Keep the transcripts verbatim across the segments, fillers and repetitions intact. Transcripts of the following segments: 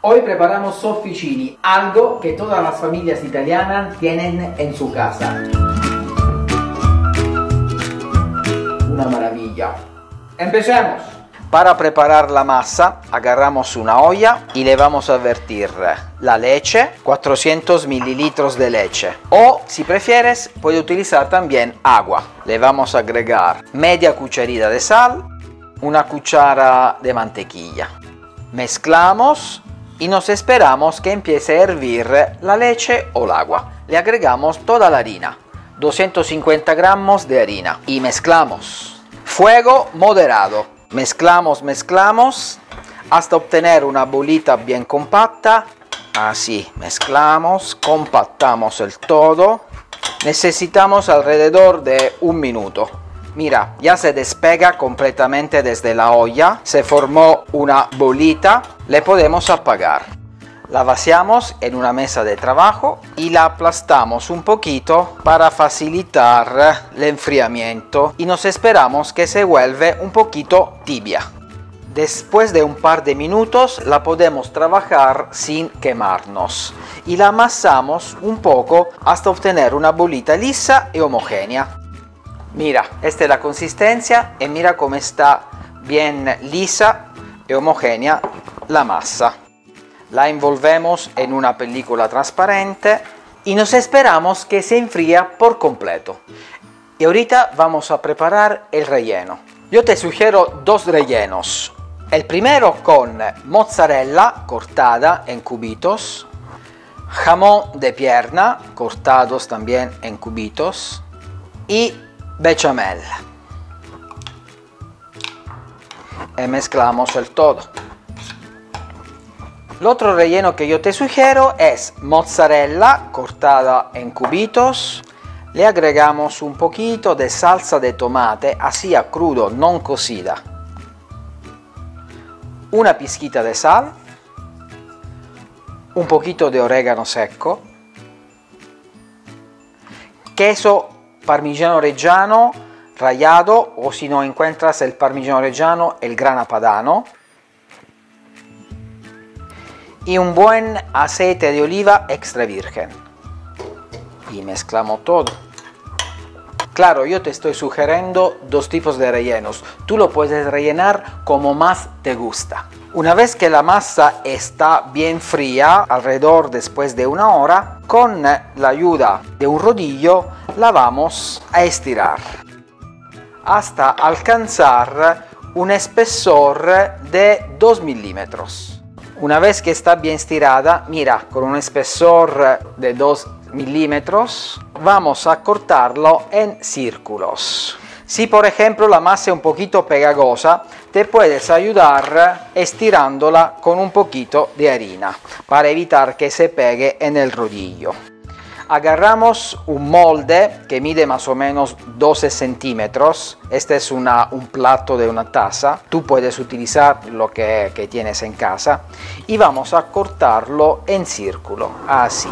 Hoy preparamos sofficini, algo que todas las familias italianas tienen en su casa. Una maravilla. ¡Empecemos! Para preparar la masa, agarramos una olla y le vamos a vertir la leche, cuatrocientos mililitros de leche. O, si prefieres, puedes utilizar también agua. Le vamos a agregar media cucharita de sal, una cuchara de mantequilla. Mezclamos y nos esperamos que empiece a hervir la leche o el agua. Le agregamos toda la harina, doscientos cincuenta gramos de harina, y mezclamos. Fuego moderado. Mezclamos, mezclamos hasta obtener una bolita bien compacta. Así, mezclamos, compactamos el todo. Necesitamos alrededor de un minuto. Mira, ya se despega completamente desde la olla. Se formó una bolita. Le podemos apagar. La vaciamos en una mesa de trabajo y la aplastamos un poquito para facilitar el enfriamiento y nos esperamos que se vuelva un poquito tibia. Después de un par de minutos la podemos trabajar sin quemarnos y la amasamos un poco hasta obtener una bolita lisa y homogénea. Mira, esta es la consistencia y mira cómo está bien lisa y homogénea la masa. La envolvemos en una película transparente y nos esperamos que se enfríe por completo. Y ahorita vamos a preparar el relleno. Yo te sugiero dos rellenos. El primero con mozzarella cortada en cubitos, jamón de pierna cortados también en cubitos y bechamel. Y mezclamos el todo. El otro relleno que yo te sugiero es mozzarella cortada en cubitos. Le agregamos un poquito de salsa de tomate, así a crudo, no cocida. Una pizquita de sal. Un poquito de orégano seco. Queso parmigiano reggiano rallado, o si no encuentras el parmigiano reggiano, el grana padano. Y un buen aceite de oliva extra virgen. Y mezclamos todo. Claro, yo te estoy sugiriendo dos tipos de rellenos. Tú lo puedes rellenar como más te gusta. Una vez que la masa está bien fría, alrededor después de una hora, con la ayuda de un rodillo la vamos a estirar hasta alcanzar un espesor de dos milímetros. Una vez que está bien estirada, mira, con un espesor de dos milímetros, vamos a cortarlo en círculos. Si por ejemplo la masa es un poquito pegajosa, te puedes ayudar estirándola con un poquito de harina para evitar que se pegue en el rodillo. Agarramos un molde que mide más o menos doce centímetros. Este es una, un plato de una taza. Tú puedes utilizar lo que, que tienes en casa. Y vamos a cortarlo en círculo, así.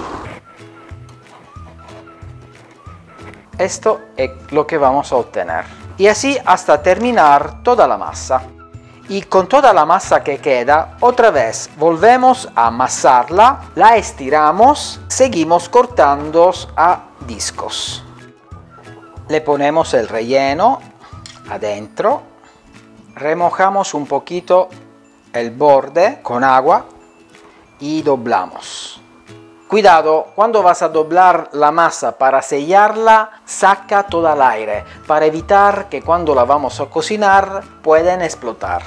Esto es lo que vamos a obtener. Y así hasta terminar toda la masa. Y con toda la masa que queda, otra vez volvemos a amasarla, la estiramos, seguimos cortando a discos. Le ponemos el relleno adentro, remojamos un poquito el borde con agua y doblamos. Cuidado, cuando vas a doblar la masa para sellarla, saca todo el aire para evitar que cuando la vamos a cocinar pueden explotar.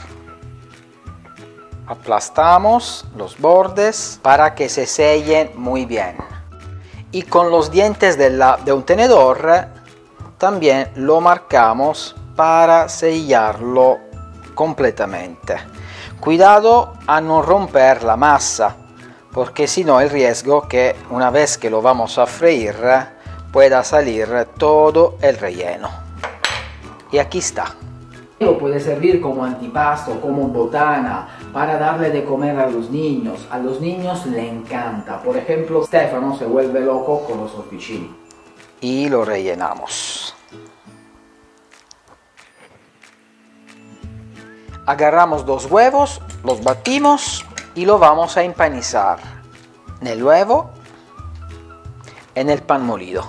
Aplastamos los bordes para que se sellen muy bien. Y con los dientes de, la, de un tenedor también lo marcamos para sellarlo completamente. Cuidado a no romper la masa, porque si no el riesgo que una vez que lo vamos a freír pueda salir todo el relleno. Y aquí está. Lo puede servir como antipasto, como botana, para darle de comer a los niños. A los niños le encanta. Por ejemplo, Stefano se vuelve loco con los sofficini. Y lo rellenamos. Agarramos dos huevos, los batimos y lo vamos a empanizar en el huevo, en el pan molido.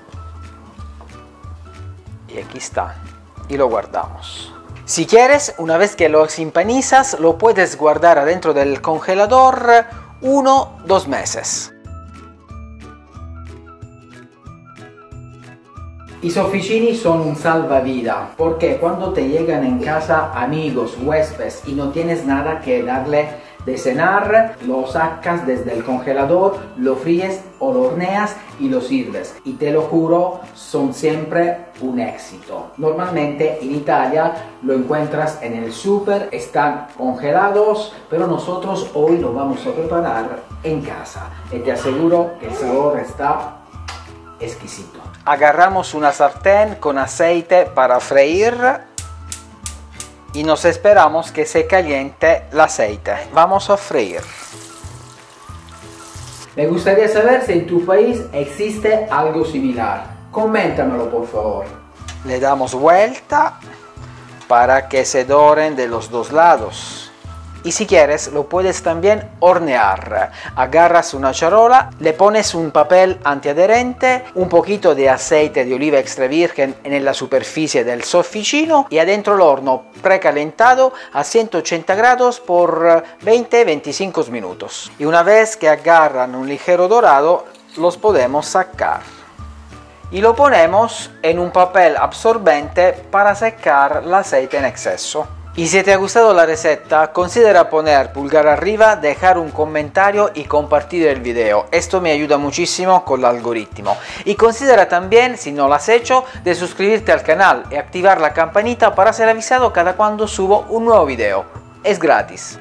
Y aquí está, y lo guardamos. Si quieres, una vez que los empanizas, lo puedes guardar adentro del congelador uno, dos meses. I sofficini son un salvavidas, porque cuando te llegan en casa amigos, huéspedes y no tienes nada que darle de cenar, lo sacas desde el congelador, lo fríes o lo horneas y lo sirves. Y te lo juro, son siempre un éxito. Normalmente en Italia lo encuentras en el súper, están congelados, pero nosotros hoy lo vamos a preparar en casa. Y te aseguro que el sabor está exquisito. Agarramos una sartén con aceite para freír y nos esperamos que se caliente el aceite. Vamos a freír. Me gustaría saber si en tu país existe algo similar. Coméntamelo, por favor. Le damos vuelta para que se doren de los dos lados. Y si quieres, lo puedes también hornear. Agarras una charola, le pones un papel antiadherente, un poquito de aceite de oliva extra virgen en la superficie del sofficino y adentro el horno precalentado a ciento ochenta grados por veinte a veinticinco minutos. Y una vez que agarran un ligero dorado, los podemos sacar. Y lo ponemos en un papel absorbente para secar el aceite en exceso. Y si te ha gustado la receta, considera poner pulgar arriba, dejar un comentario y compartir el video. Esto me ayuda muchísimo con el algoritmo. Y considera también, si no lo has hecho, de suscribirte al canal y activar la campanita para ser avisado cada cuando subo un nuevo video. Es gratis.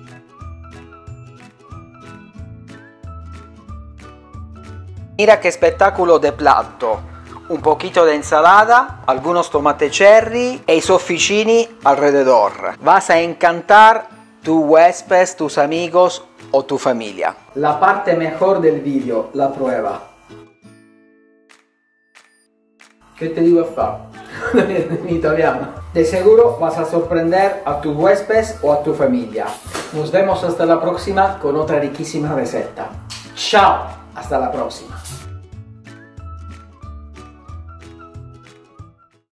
Mira qué espectáculo de plato. Un poquito de ensalada, algunos tomate cherry y sofficini alrededor. Vas a encantar tu huésped, tus amigos o tu familia. La parte mejor del vídeo, la prueba. ¿Qué te digo a fare? En italiano. De seguro vas a sorprender a tu huésped o a tu familia. Nos vemos hasta la próxima con otra riquísima receta. Ciao, hasta la próxima.